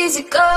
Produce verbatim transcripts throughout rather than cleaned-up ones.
easy go.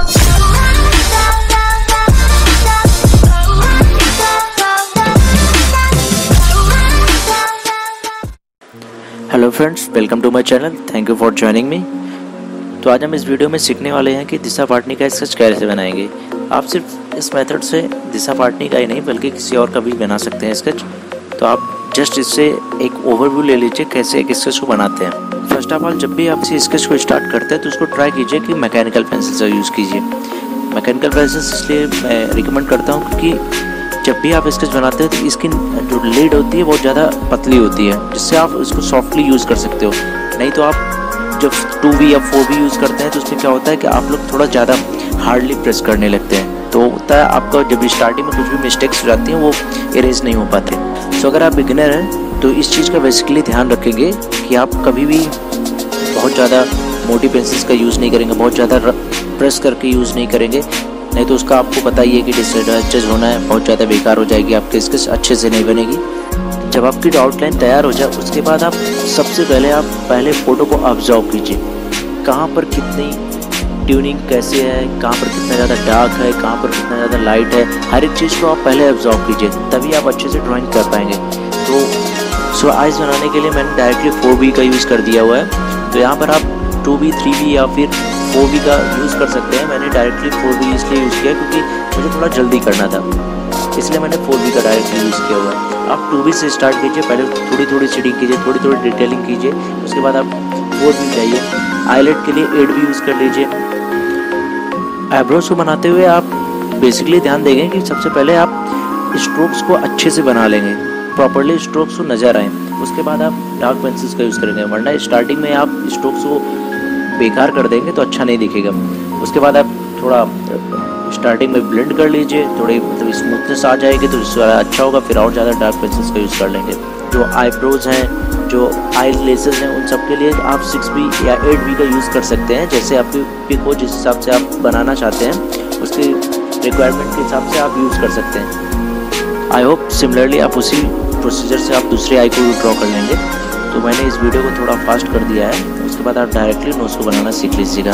Hello friends, welcome to my channel. Thank you for joining me. तो आज हम इस video में सीखने वाले हैं कि दिशा पाटनी का स्केच कैसे बनाएंगे। आप सिर्फ इस मेथड से दिशा पाटनी का ही नहीं बल्कि किसी और का भी बना सकते हैं स्केच। तो आप जस्ट इससे एक ओवरव्यू ले लीजिए कैसे एक स्केच को बनाते हैं। फर्स्ट ऑफ ऑल, जब भी आप इस स्केच को स्टार्ट करते हैं तो उसको ट्राई कीजिए कि मैकेनिकल पेंसिल का यूज़ कीजिए। मैकेनिकल पेंसिल इसलिए मैं रिकमेंड करता हूँ क्योंकि जब भी आप स्केच बनाते हैं तो इसकी जो लीड होती है बहुत ज़्यादा पतली होती है, जिससे आप इसको सॉफ्टली यूज़ कर सकते हो। नहीं तो आप जब टू बी या फोर बी यूज़ करते हैं तो उसमें क्या होता है कि आप लोग थोड़ा ज़्यादा हार्डली प्रेस करने लगते हैं, तो होता है आपका जब स्टार्टिंग में कुछ भी मिस्टेक्स हो जाती हैं वो इरेज नहीं हो पाते। सो अगर आप बिगिनर हैं तो इस चीज़ का बेसिकली ध्यान रखेंगे कि आप कभी भी बहुत ज़्यादा मोटी पेंसिल्स का यूज़ नहीं करेंगे, बहुत ज़्यादा प्रेस करके यूज़ नहीं करेंगे, नहीं तो उसका आपको पता ही है कि डिसएडवांटेज होना है, बहुत ज़्यादा बेकार हो जाएगी, आपकी स्केच अच्छे से नहीं बनेगी। जब आपकी आउटलाइन तैयार हो जाए उसके बाद आप सबसे पहले आप पहले फ़ोटो को ऑब्जर्व कीजिए, कहाँ पर कितनी ट्यूनिंग कैसे है, कहाँ पर कितना ज़्यादा डार्क है, कहाँ पर कितना ज़्यादा लाइट है, हर एक चीज़ को आप पहले ऑब्जर्व कीजिए, तभी आप अच्छे से ड्राइंग कर पाएंगे। तो सो आइज बनाने के लिए मैंने डायरेक्टली फोर बी का यूज़ कर दिया हुआ है। तो यहाँ पर आप टू बी, थ्री बी या फिर फोर बी का यूज़ कर सकते हैं। मैंने डायरेक्टली फोर बी इसलिए यूज़ किया क्योंकि मुझे थोड़ा जल्दी करना था, इसलिए मैंने फोर बी का डायरेक्टली यूज़ किया हुआ है। आप टू बी से स्टार्ट कीजिए, पहले थोड़ी थोड़ी शेडिंग कीजिए, थोड़ी थोड़ी डिटेलिंग कीजिए, उसके बाद आप फोर बी चाहिए। हाईलाइट के लिए एट बी यूज़ कर लीजिए। आईब्रोज को बनाते हुए आप बेसिकली ध्यान देंगे कि सबसे पहले आप स्ट्रोक्स को अच्छे से बना लेंगे, प्रॉपरली स्ट्रोक्स को नज़र आए, उसके बाद आप डार्क पेंसिल्स का यूज़ करेंगे, वरना स्टार्टिंग में आप स्ट्रोक्स को बेकार कर देंगे तो अच्छा नहीं दिखेगा। उसके बाद आप थोड़ा स्टार्टिंग में ब्लेंड कर लीजिए, थोड़ी मतलब स्मूथनेस आ जाएगी तो इससे अच्छा होगा, फिर और ज़्यादा डार्क पेंसिल्स का यूज़ कर लेंगे। जो आईब्रोज हैं, जो आई लेसेस हैं, उन सब के लिए आप सिक्स बी या एट बी का यूज़ कर सकते हैं, जैसे आपकी पिक हो, जिस हिसाब से आप बनाना चाहते हैं उसके रिक्वायरमेंट के हिसाब से आप यूज़ कर सकते हैं। आई होप सिमिलरली आप उसी प्रोसीजर से आप दूसरे आई को ड्रॉ कर लेंगे। तो मैंने इस वीडियो को थोड़ा फास्ट कर दिया है, उसके बाद आप डायरेक्टली नोट्स को बनाना सीख लीजिएगा।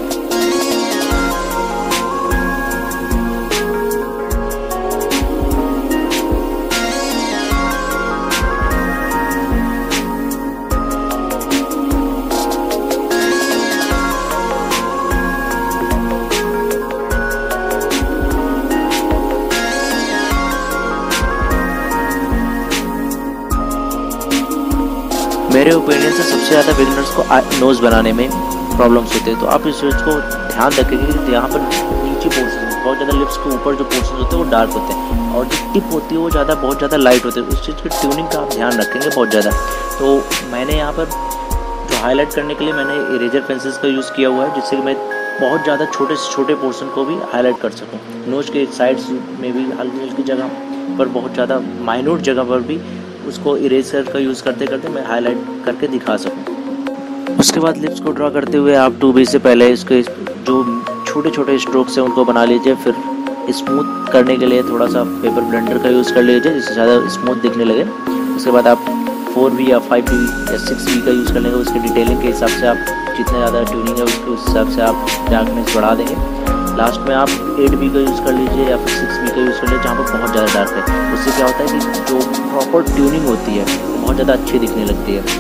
मेरे ओपिनियन से सबसे ज़्यादा बिगिनर्स को नोज़ बनाने में प्रॉब्लम्स होते हैं, तो आप इस चीज़ को ध्यान रखेंगे कि यहाँ पर नीचे पोर्शन बहुत ज़्यादा, लिप्स के ऊपर जो पोर्शन होते हैं वो डार्क होते हैं और जो टिप होती है वो ज़्यादा बहुत ज़्यादा लाइट होते हैं। उस चीज़ की ट्यूनिंग का आप ध्यान रखेंगे बहुत ज़्यादा। तो मैंने यहाँ पर जो हाईलाइट करने के लिए मैंने इरेजर पेंसिल्स का यूज़ किया हुआ है, जिससे कि मैं बहुत ज़्यादा छोटे से छोटे पोर्शन को भी हाईलाइट कर सकूँ। नोज़ के साइड्स में भी हल्की हल्की जगह पर, बहुत ज़्यादा माइन्यूट जगह पर भी उसको इरेजर का यूज़ करते करते मैं हाईलाइट करके दिखा सकूं। उसके बाद लिप्स को ड्रॉ करते हुए आप टू बी से पहले इसके जो छोटे छोटे स्ट्रोक्स हैं उनको बना लीजिए। फिर स्मूथ करने के लिए थोड़ा सा पेपर ब्लेंडर का यूज़ कर लीजिए, जिससे ज़्यादा स्मूथ दिखने लगे। उसके बाद आप फोर बी या फाइव बी या सिक्स बी का यूज़ कर लेंगे। उसके डिटेलिंग के हिसाब से आप जितने ज़्यादा ट्यूनिंग है उसके उस हिसाब से आप डार्कनेस बढ़ा देंगे। लास्ट में आप एट बी का यूज़ कर लीजिए या फिर सिक्स बी का यूज़ कर लीजिए, जहाँ पर बहुत ज़्यादा डार्क है। उससे क्या होता है कि जो प्रॉपर ट्यूनिंग होती है वो बहुत ज़्यादा अच्छी दिखने लगती है।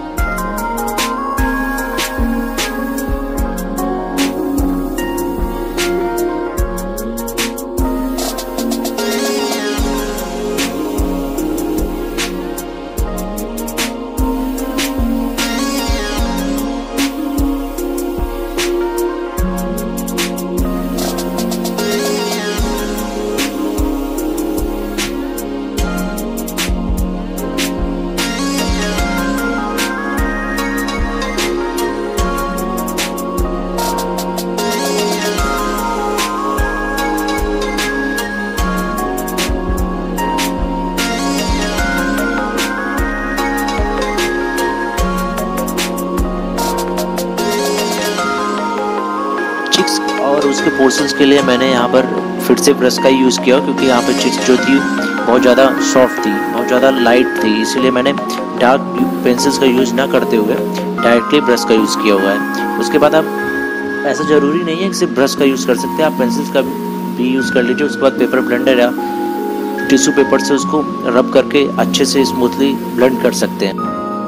और उसके पोर्शंस के लिए मैंने यहाँ पर फिर से ब्रश का यूज़ किया, क्योंकि यहाँ पर चिक्स जो थी बहुत ज़्यादा सॉफ्ट थी, बहुत ज़्यादा लाइट थी, इसलिए मैंने डार्क पेंसिल्स का यूज़ ना करते हुए डायरेक्टली ब्रश का यूज़ किया हुआ है। उसके बाद आप ऐसा ज़रूरी नहीं है कि सिर्फ ब्रश का यूज़ कर सकते हैं, आप पेंसिल्स का भी यूज़ कर लीजिए। उसके बाद पेपर ब्लेंडर या टिश्यू पेपर से उसको रब करके अच्छे से स्मूथली ब्लेंड कर सकते हैं।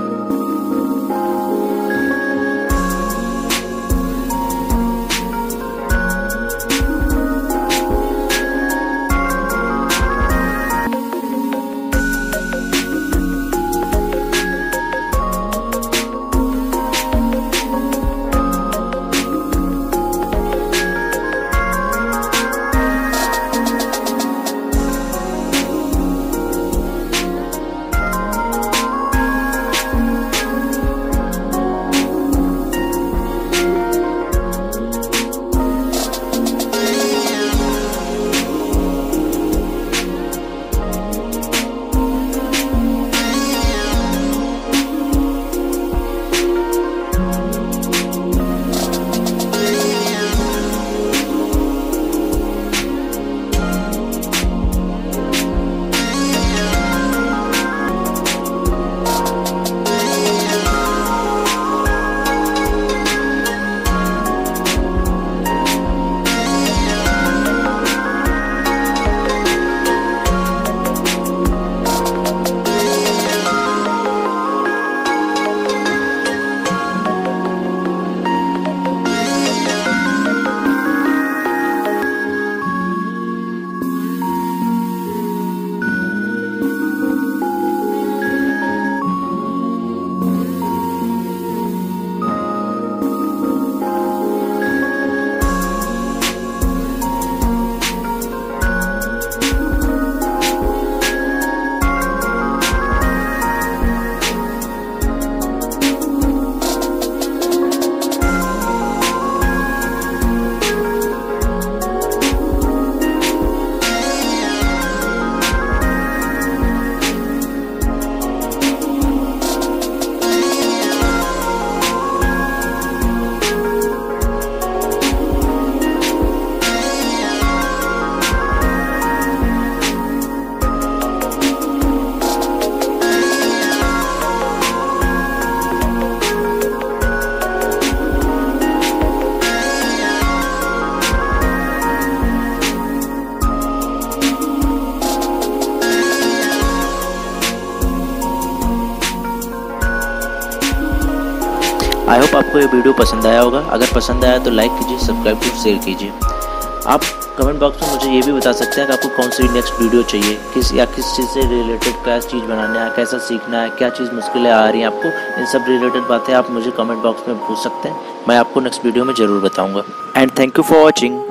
आई होप आपको ये वीडियो पसंद आया होगा। अगर पसंद आया तो लाइक कीजिए, सब्सक्राइब कीजिए, शेयर कीजिए। आप कमेंट बॉक्स में मुझे ये भी बता सकते हैं कि आपको कौन सी नेक्स्ट वीडियो चाहिए, किस या किस चीज़ से रिलेटेड क्या चीज़ बनाना है, कैसा सीखना है, क्या चीज़ मुश्किलें आ रही हैं आपको, इन सब रिलेटेड बातें आप मुझे कमेंट बॉक्स में पूछ सकते हैं। मैं आपको नेक्स्ट वीडियो में ज़रूर बताऊँगा। And thank you for watching.